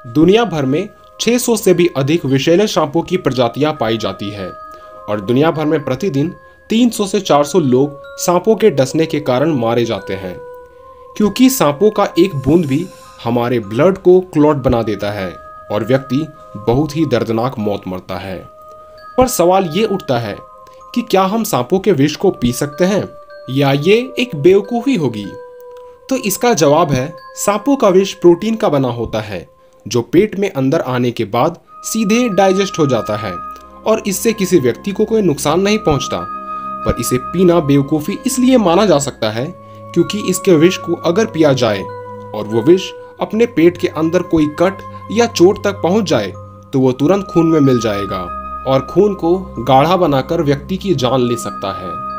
दुनिया भर में 600 से भी अधिक विषैले सांपों की प्रजातियां पाई जाती है और दुनिया भर में प्रतिदिन 300 से 400 लोग सांपों के डसने के कारण मारे जाते हैं, क्योंकि सांपों का एक बूंद भी हमारे ब्लड को क्लॉट बना देता है और व्यक्ति बहुत ही दर्दनाक मौत मरता है। पर सवाल ये उठता है कि क्या हम सांपों के विष को पी सकते हैं या ये एक बेवकूफ़ी होगी? तो इसका जवाब है, सांपों का विष प्रोटीन का बना होता है जो पेट में अंदर आने के बाद सीधे डाइजेस्ट हो जाता है और इससे किसी व्यक्ति को कोई नुकसान नहीं पहुंचता। पर इसे पीना बेवकूफ़ी इसलिए माना जा सकता है क्योंकि इसके विष को अगर पिया जाए और वो विष अपने पेट के अंदर कोई कट या चोट तक पहुंच जाए तो वो तुरंत खून में मिल जाएगा और खून को गाढ़ा बनाकर व्यक्ति की जान ले सकता है।